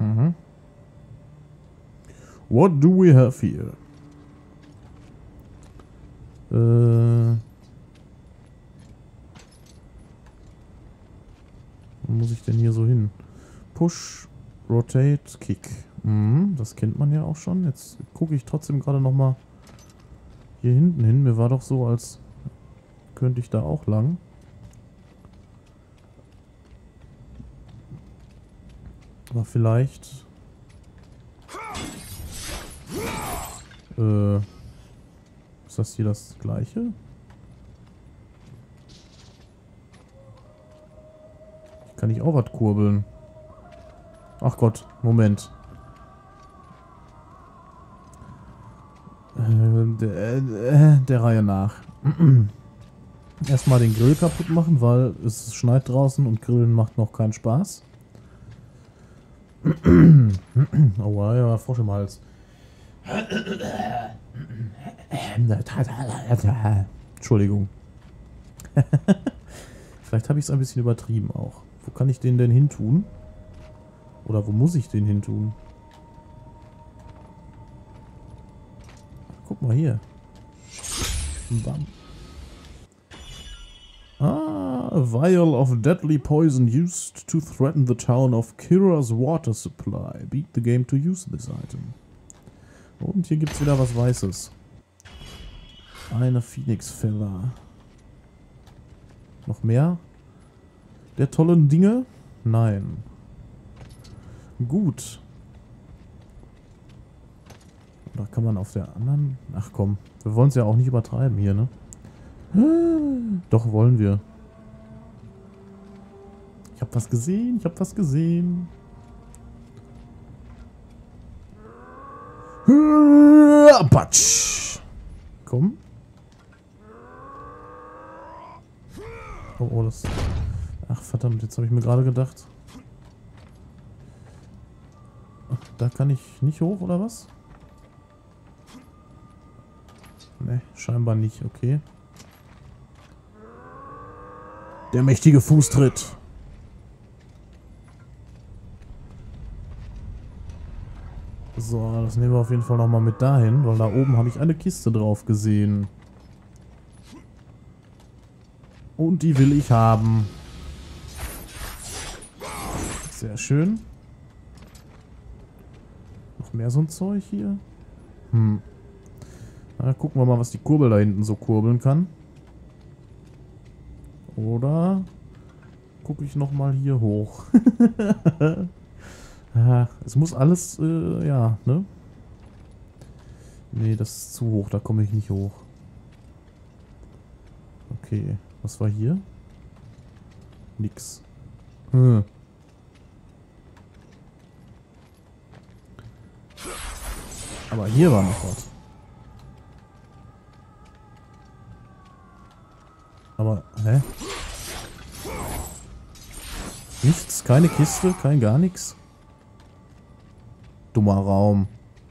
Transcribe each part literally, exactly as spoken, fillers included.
Mhm. What do we have here? Äh... Wo muss ich denn hier so hin? Push, Rotate, Kick. Mhm, das kennt man ja auch schon. Jetzt gucke ich trotzdem gerade nochmal hier hinten hin. Mir war doch so, als könnte ich da auch lang. Aber vielleicht... Äh... Ist das hier das gleiche? Kann ich auch was kurbeln? Ach Gott, Moment. Äh, der, äh, der Reihe nach. Erstmal den Grill kaputt machen, weil es schneit draußen und Grillen macht noch keinen Spaß. Oh, ja, Frosch im Hals. Entschuldigung. Vielleicht habe ich es ein bisschen übertrieben auch. Wo kann ich den denn hin tun? Oder wo muss ich den hin tun? Guck mal hier. Bam. Ah, a vial of deadly poison used to threaten the town of Kira's water supply. Beat the game to use this item. Und hier gibt es wieder was Weißes. Eine Phoenix Feather. Noch mehr? Der tollen Dinge? Nein. Gut. Da kann man auf der anderen... Ach komm, wir wollen es ja auch nicht übertreiben hier, ne? Doch, wollen wir. Ich habe was gesehen, ich habe was gesehen. Batsch. Komm. Oh, oh, das... Ach, verdammt, jetzt habe ich mir gerade gedacht. Ach, da kann ich nicht hoch, oder was? Ne, scheinbar nicht, okay. Der mächtige Fußtritt. So, das nehmen wir auf jeden Fall nochmal mit dahin, weil da oben habe ich eine Kiste drauf gesehen. Und die will ich haben. Sehr schön. Noch mehr so ein Zeug hier? Hm. Na, gucken wir mal, was die Kurbel da hinten so kurbeln kann. Oder gucke ich nochmal hier hoch. Ja, es muss alles, äh, ja, ne? Nee, das ist zu hoch, da komme ich nicht hoch. Okay, was war hier? Nix. Hm. Aber hier war noch was. Aber, hä? Nichts? Keine Kiste? Kein gar nichts? Dummer Raum.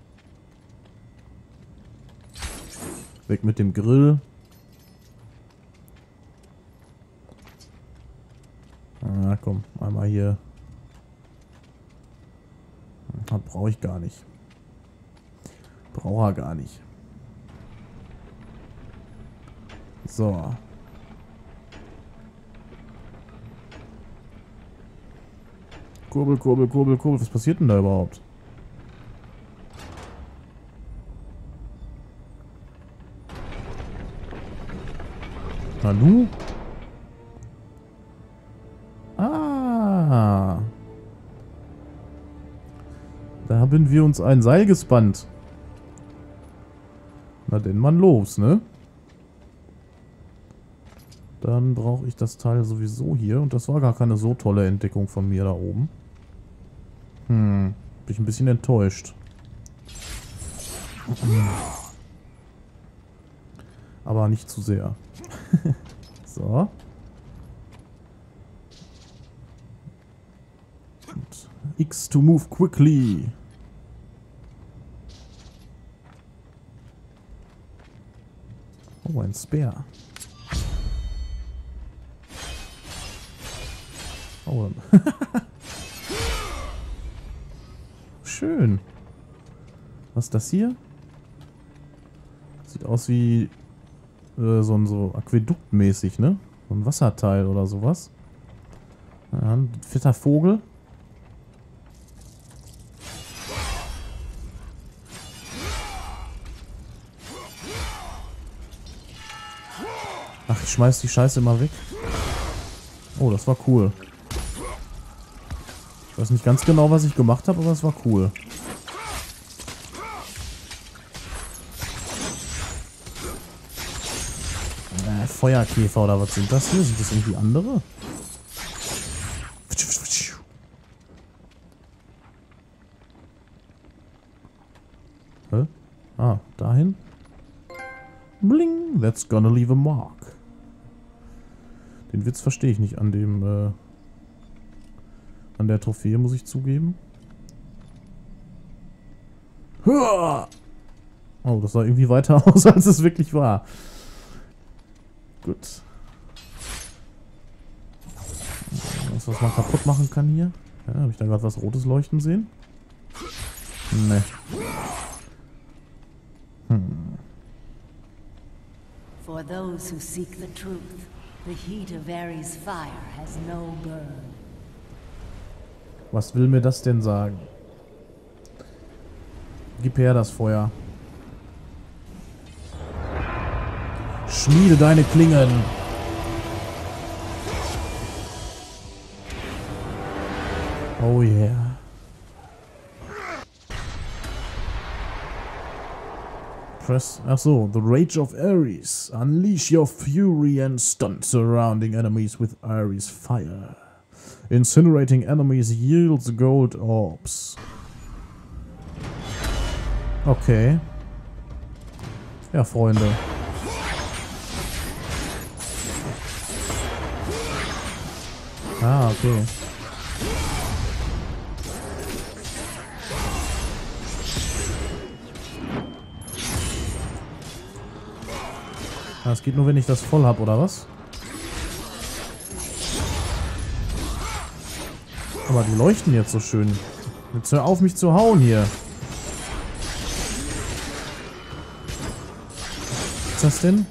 Weg mit dem Grill. Ah, komm, einmal hier. Das brauche ich gar nicht. Brauche er gar nicht. So. Kurbel, Kurbel, Kurbel, Kurbel. Was passiert denn da überhaupt? Nanu? Ah. Da haben wir uns ein Seil gespannt. Na denn mal los, ne? Dann brauche ich das Teil sowieso hier. Und das war gar keine so tolle Entdeckung von mir da oben. Hm. Bin ich ein bisschen enttäuscht. Aber nicht zu sehr. So. Und X to move quickly. Oh, ein Speer. Oh. schön. Was ist das hier? Sieht aus wie äh, so ein so Aquäduktmäßig, ne? So ein Wasserteil oder sowas. Ja, ein fetter Vogel. Ach, ich schmeiß die Scheiße immer weg. Oh, das war cool. Ich weiß nicht ganz genau, was ich gemacht habe, aber es war cool. Äh, Feuerkäfer oder was sind das hier? Sind das irgendwie andere? Hä? Ah, dahin? Bling, that's gonna leave a mark. Den Witz verstehe ich nicht an dem, äh, an der Trophäe, muss ich zugeben. Oh, das sah irgendwie weiter aus, als es wirklich war. Gut. Was, was man kaputt machen kann hier? Ja, habe ich da gerade was Rotes leuchten sehen? Ne. Hm. For those who seek the truth, the heat of Ares' fire has no burn. Was will mir das denn sagen? Gib her das Feuer. Schmiede deine Klingen. Oh yeah. Press. Ach so, the rage of Ares. Unleash your fury and stun surrounding enemies with Ares fire. Incinerating enemies yields gold orbs. Okay. Ja, Freunde. Ah, okay. Das geht nur, wenn ich das voll habe, oder was? Aber die leuchten jetzt so schön. Jetzt hör auf, mich zu hauen hier. Was ist das denn?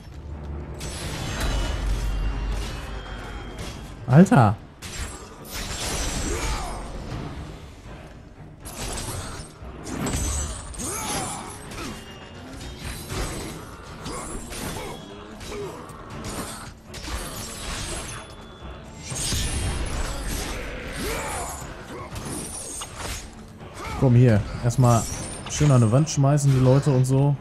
Alter! Komm hier, erstmal schön an eine Wand schmeißen, die Leute und so.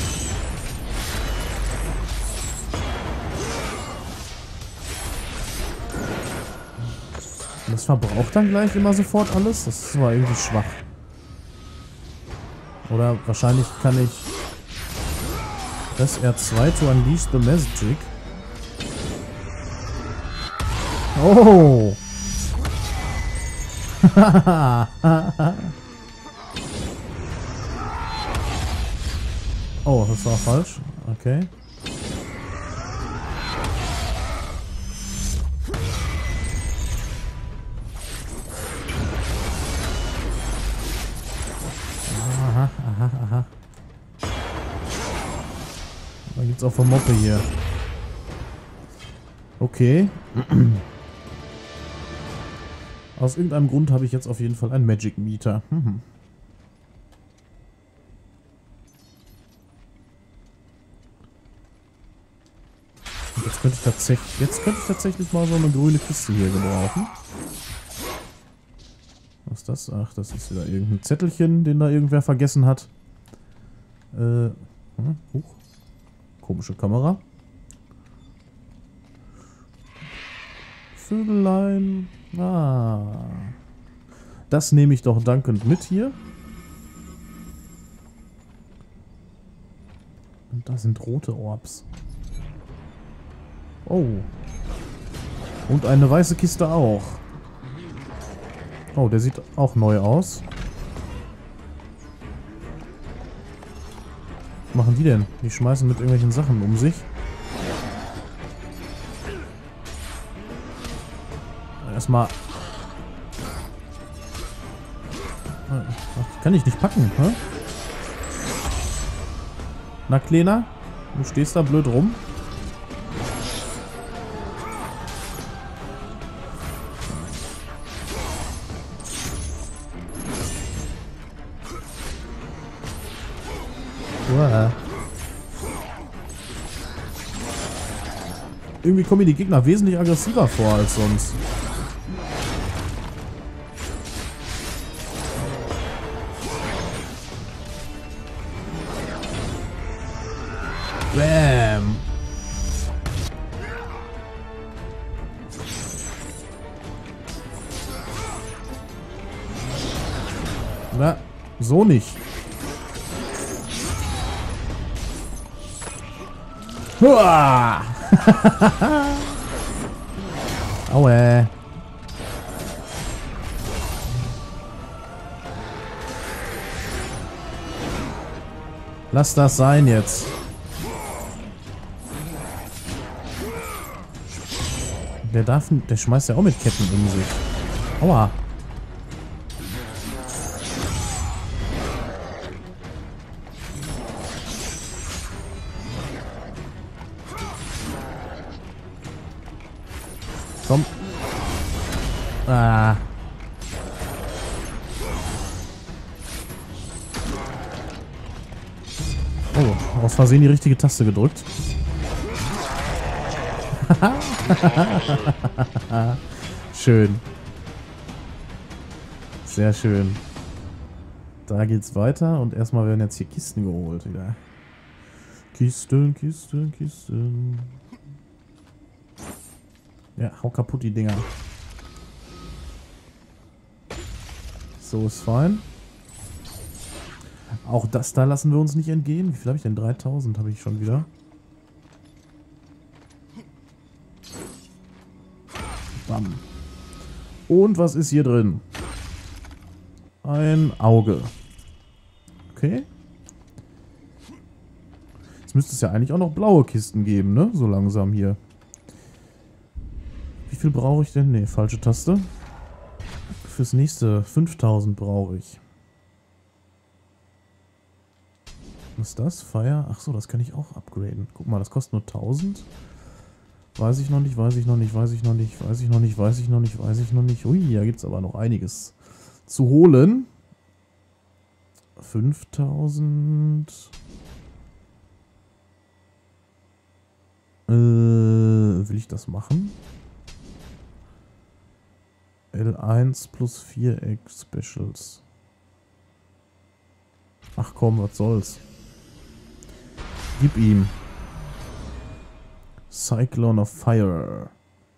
Und das verbraucht dann gleich immer sofort alles? Das ist aber irgendwie schwach. Oder wahrscheinlich kann ich das R zwei to unleash the magic. Oh! Oh, das war falsch. Okay. Aha, aha, aha. Da gibt's auch von Moppe hier. Okay. Aus irgendeinem Grund habe ich jetzt auf jeden Fall einen Magic Meter. Mhm. Jetzt könnte ich tatsächlich, jetzt könnte ich tatsächlich mal so eine grüne Kiste hier gebrauchen. Was ist das? Ach, das ist wieder irgendein Zettelchen, den da irgendwer vergessen hat. Äh, hm, huch. Komische Kamera. Vögelein. Ah. Das nehme ich doch dankend mit hier. Und da sind rote Orbs. Oh. Und eine weiße Kiste auch. Oh, der sieht auch neu aus. Was machen die denn? Die schmeißen mit irgendwelchen Sachen um sich. Erstmal Ich kann dich nicht packen, hä? Na, Kleiner? Du stehst da blöd rum. Uah. Irgendwie kommen mir die Gegner wesentlich aggressiver vor als sonst. Bam. Na, so nicht. Huah! Aue. Lass das sein jetzt. Der darf, der schmeißt ja auch mit Ketten um sich. Aua. Komm. Ah. Oh, aus Versehen die richtige Taste gedrückt. Schön. Sehr schön. Da geht's weiter und erstmal werden jetzt hier Kisten geholt wieder. Kisten, Kisten, Kisten. Ja, hau kaputt die Dinger. So ist fein. Auch das da lassen wir uns nicht entgehen. Wie viel habe ich denn? dreitausend habe ich schon wieder. Bam. Und was ist hier drin? Ein Auge. Okay. Jetzt müsste es ja eigentlich auch noch blaue Kisten geben, ne? So langsam hier. Wie viel brauche ich denn? Ne, falsche Taste. Fürs nächste fünftausend brauche ich. Was ist das? Fire? Achso, das kann ich auch upgraden. Guck mal, das kostet nur tausend. Weiß ich noch nicht, weiß ich noch nicht, weiß ich noch nicht, weiß ich noch nicht, weiß ich noch nicht, weiß ich noch nicht. Ui, da gibt es aber noch einiges zu holen. fünftausend. Äh, will ich das machen? L eins plus Viereck Specials. Ach komm, was soll's. Gib ihm. Cyclone of Fire.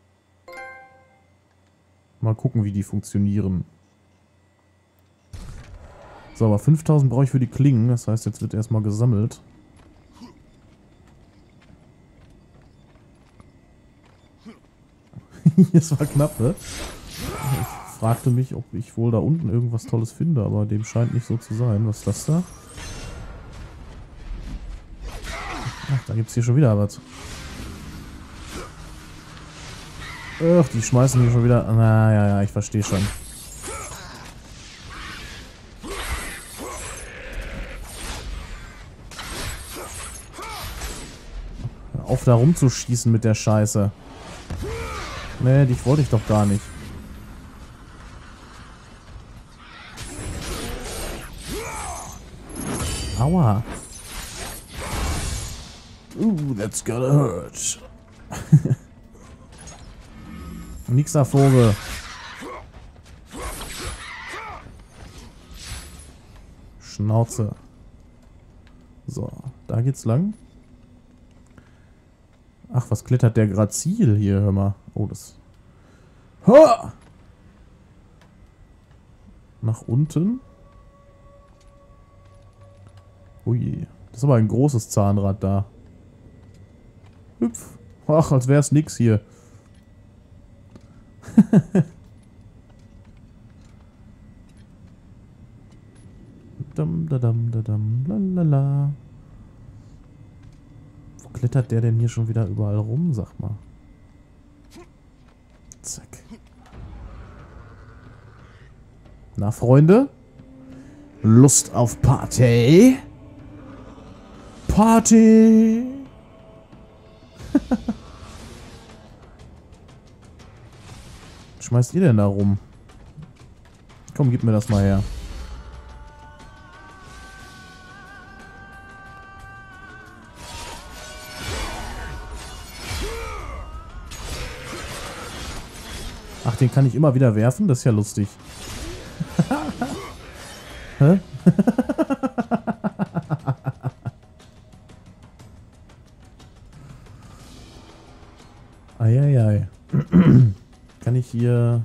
Mal gucken, wie die funktionieren. So, aber fünftausend brauche ich für die Klingen. Das heißt, jetzt wird erstmal gesammelt. Das war knapp, ne? Ich fragte mich, ob ich wohl da unten irgendwas Tolles finde, aber dem scheint nicht so zu sein. Was ist das da? Ach, da gibt es hier schon wieder was. Ach, die schmeißen hier schon wieder... Na ja, ja, ich verstehe schon. Hör auf, da rumzuschießen mit der Scheiße. Nee, dich wollte ich doch gar nicht. Aua. Uh, that's gotta hurt. Nix da, Vogel. Schnauze. So, da geht's lang. Ach, was klettert der Grazil hier, hör mal. Oh, das... Ha! Nach unten. Ui, das ist aber ein großes Zahnrad da. Hüpf. Ach, als wäre es nix hier. Dam, da, dam, da, dam, lalala. Wo klettert der denn hier schon wieder überall rum, sag mal. Zack. Na, Freunde? Lust auf Party? Party! Was schmeißt ihr denn da rum? Komm, gib mir das mal her. Ach, den kann ich immer wieder werfen? Das ist ja lustig. Hä? Eieiei. Kann ich hier...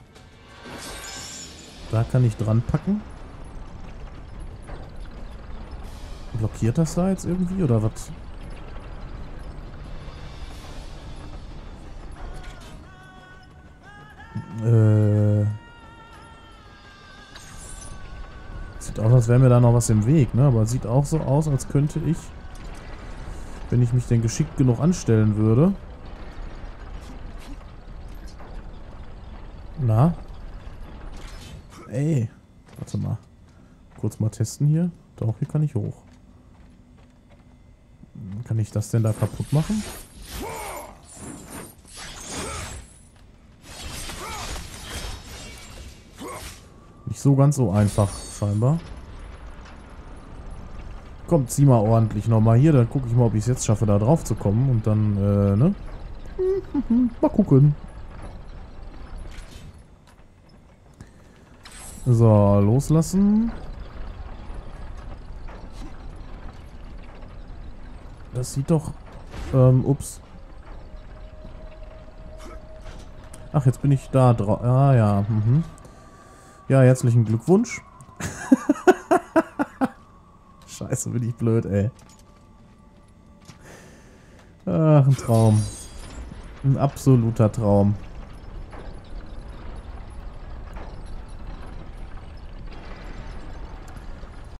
Da kann ich dran packen. Blockiert das da jetzt irgendwie oder was? Äh... Sieht aus, als wäre mir da noch was im Weg, ne? Aber sieht auch so aus, als könnte ich, wenn ich mich denn geschickt genug anstellen würde. Na? Ey. Warte mal. Kurz mal testen hier. Doch, hier kann ich hoch. Kann ich das denn da kaputt machen? Nicht so ganz so einfach, scheinbar. Komm, zieh mal ordentlich nochmal hier. Dann gucke ich mal, ob ich es jetzt schaffe, da drauf zu kommen. Und dann, äh, ne? Mal gucken. So, loslassen. Das sieht doch... Ähm, ups. Ach, jetzt bin ich da drauf. Ah, ja. Mhm. Ja, herzlichen Glückwunsch. Scheiße, bin ich blöd, ey. Ach, ein Traum. Ein absoluter Traum.